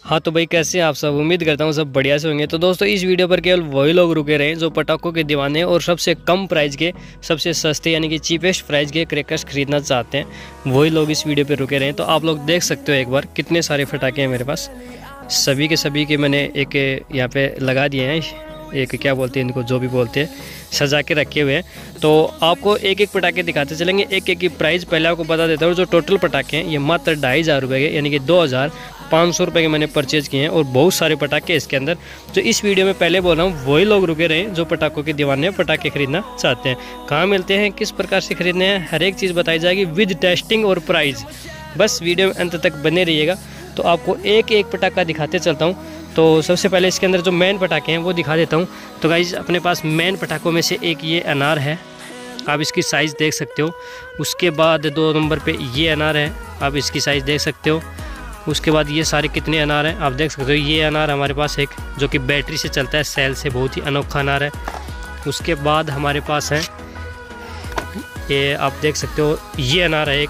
हाँ तो भाई कैसे हैं आप सब। उम्मीद करता हूँ सब बढ़िया से होंगे। तो दोस्तों इस वीडियो पर केवल वही लोग रुके रहे जो पटाखों के दीवाने और सबसे कम प्राइस के, सबसे सस्ते यानी कि चीपेस्ट प्राइस के क्रैकर्स खरीदना चाहते हैं, वही लोग इस वीडियो पर रुके रहे। तो आप लोग देख सकते हो एक बार कितने सारे पटाखे हैं मेरे पास। सभी के मैंने एक यहाँ पे लगा दिए हैं, एक क्या बोलते हैं इनको, जो भी बोलते हैं, सजा के रखे हुए हैं। तो आपको एक एक पटाखे दिखाते चलेंगे, एक एक की प्राइस पहले आपको बता देता हूँ। जो टोटल पटाखे हैं ये मात्र 2500 रुपये के, यानी कि 2500 रुपये के मैंने परचेज़ किए हैं। और बहुत सारे पटाखे इसके अंदर जो इस वीडियो में पहले बोल रहा हूँ वही लोग रुके रहे जो पटाखों के दीवाने पटाखे खरीदना चाहते हैं। कहाँ मिलते हैं, किस प्रकार से खरीदने हैं, हर एक चीज़ बताई जाएगी विद टेस्टिंग और प्राइस। बस वीडियो में अंत तक बने रहिएगा। तो आपको एक एक पटाखा दिखाते चलता हूँ। तो सबसे पहले इसके अंदर जो मेन पटाखे हैं वो दिखा देता हूँ। तो गाइस अपने पास मेन पटाखों में से एक ये अनार है, आप इसकी साइज़ देख सकते हो। उसके बाद 2 नंबर पे ये अनार है, आप इसकी साइज़ देख सकते हो। उसके बाद ये सारे कितने अनार हैं आप देख सकते हो। ये अनार हमारे पास एक जो कि बैटरी से चलता है, सेल से, बहुत ही अनोखा अनार है। उसके बाद हमारे पास है ये आप देख सकते हो, ये अनार है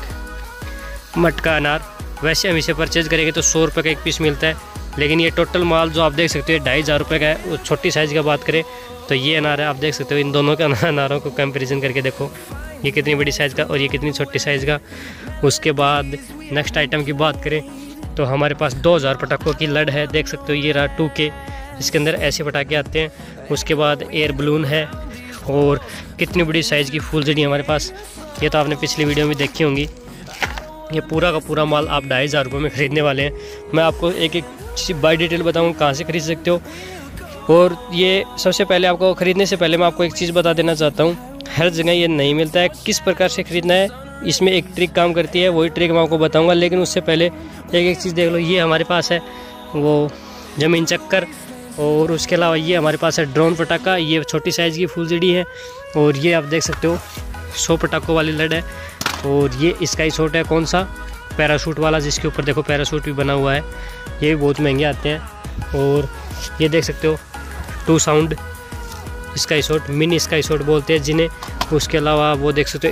एक मटका अनार। वैसे हम इसे परचेज़ करेंगे तो 100 रुपये का एक पीस मिलता है, लेकिन ये टोटल माल जो आप देख सकते हो 2500 रुपये का है। वो छोटी साइज़ का बात करें तो ये अनार है, आप देख सकते हो। इन दोनों के अनारों को कंपैरिजन करके देखो, ये कितनी बड़ी साइज़ का और ये कितनी छोटी साइज़ का। उसके बाद नेक्स्ट आइटम की बात करें तो हमारे पास 2000 पटाखों की लड़ है, देख सकते हो। ये रहा 2K, इसके अंदर ऐसे पटाखे आते हैं। उसके बाद एयर बलून है और कितनी बड़ी साइज़ की फुलझड़ी हमारे पास, ये तो आपने पिछली वीडियो में देखी होंगी। ये पूरा का पूरा माल आप 2500 रुपये में ख़रीदने वाले हैं। मैं आपको एक एक चीज़ बाय डिटेल बताऊँ कहाँ से खरीद सकते हो। और ये सबसे पहले आपको ख़रीदने से पहले मैं आपको एक चीज़ बता देना चाहता हूँ, हर जगह ये नहीं मिलता है। किस प्रकार से ख़रीदना है, इसमें एक ट्रिक काम करती है, वही ट्रिक मैं आपको बताऊँगा। लेकिन उससे पहले एक चीज़ देख लो, ये हमारे पास है वो ज़मीन चक्कर, और उसके अलावा ये हमारे पास है ड्रोन पटाखा, ये छोटी साइज़ की फुलझड़ी है। और ये आप देख सकते हो 100 पटाखों वाली लड़ है। और ये स्काई शॉट है, कौन सा, पैराशूट वाला, जिसके ऊपर देखो पैराशूट भी बना हुआ है। ये भी बहुत महंगे आते हैं। और ये देख सकते हो 2 sound sky shot, mini sky shot बोलते हैं जिन्हें। उसके अलावा वो देख सकते हो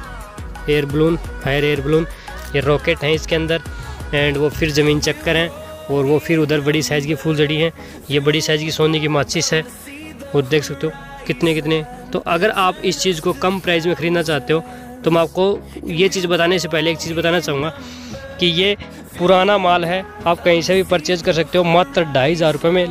air balloon, fire air balloon, ये रॉकेट हैं इसके अंदर। एंड वो फिर ज़मीन चक्कर हैं, और वो फिर उधर बड़ी साइज़ की फुलझड़ी है। ये बड़ी साइज़ की सोने की माचिस है, और देख सकते हो कितने। तो अगर आप इस चीज़ को कम प्राइस में ख़रीदना चाहते हो तो मैं आपको ये चीज़ बताने से पहले एक चीज़ बताना चाहूँगा कि ये पुराना माल है, आप कहीं से भी परचेज़ कर सकते हो मात्र 2500 रुपये में।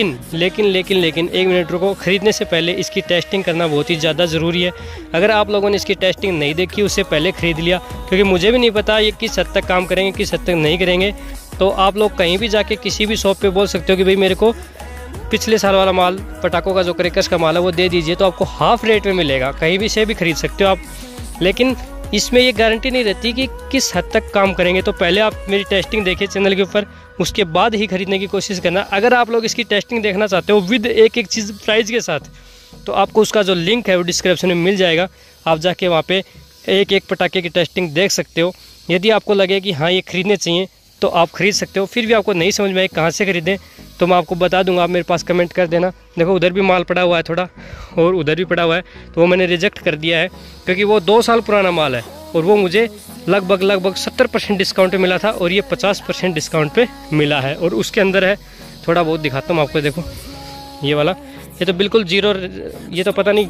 लेकिन एक मिनट रुको, ख़रीदने से पहले इसकी टेस्टिंग करना बहुत ही ज़्यादा ज़रूरी है। अगर आप लोगों ने इसकी टेस्टिंग नहीं देखी, उससे पहले ख़रीद लिया, क्योंकि मुझे भी नहीं पता ये किस हद तक काम करेंगे, किस हद तक नहीं करेंगे। तो आप लोग कहीं भी जाके किसी भी शॉप पे बोल सकते हो कि भाई मेरे को पिछले साल वाला माल, पटाखों का जो क्रैकर्स का माल है वो दे दीजिए, तो आपको हाफ़ रेट में मिलेगा। कहीं भी से भी खरीद सकते हो आप, लेकिन इसमें ये गारंटी नहीं रहती कि किस हद तक काम करेंगे। तो पहले आप मेरी टेस्टिंग देखिए चैनल के ऊपर, उसके बाद ही खरीदने की कोशिश करना। अगर आप लोग इसकी टेस्टिंग देखना चाहते हो विद एक एक चीज़ प्राइस के साथ, तो आपको उसका जो लिंक है वो डिस्क्रिप्शन में मिल जाएगा। आप जाके वहाँ पे एक एक पटाखे की टेस्टिंग देख सकते हो। यदि आपको लगे कि हाँ ये खरीदने चाहिए तो आप खरीद सकते हो। फिर भी आपको नहीं समझ में आए कहाँ से खरीदें तो मैं आपको बता दूंगा, आप मेरे पास कमेंट कर देना। देखो उधर भी माल पड़ा हुआ है थोड़ा, और उधर भी पड़ा हुआ है, तो वो मैंने रिजेक्ट कर दिया है क्योंकि वो 2 साल पुराना माल है, और वो मुझे लगभग 70% डिस्काउंट पे मिला था, और ये 50% डिस्काउंट पे मिला है। और उसके अंदर है, थोड़ा बहुत दिखाता हूँ आपको, देखो ये वाला, ये तो बिल्कुल जीरो, ये तो पता नहीं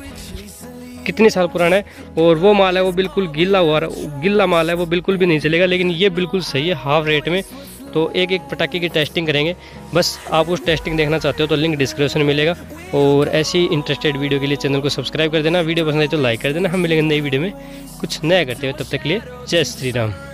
कितने साल पुराना है। और वो माल है वो बिल्कुल गिल्ला माल है, वो बिल्कुल भी नहीं चलेगा। लेकिन ये बिल्कुल सही है हाफ रेट में। तो एक एक पटाखे की टेस्टिंग करेंगे, बस आप उस टेस्टिंग देखना चाहते हो तो लिंक डिस्क्रिप्शन में मिलेगा। और ऐसी इंटरेस्टेड वीडियो के लिए चैनल को सब्सक्राइब कर देना, वीडियो पसंद आए तो लाइक कर देना। हम मिलेंगे नई वीडियो में कुछ नया करते हुए, तब तक के लिए जय श्री राम।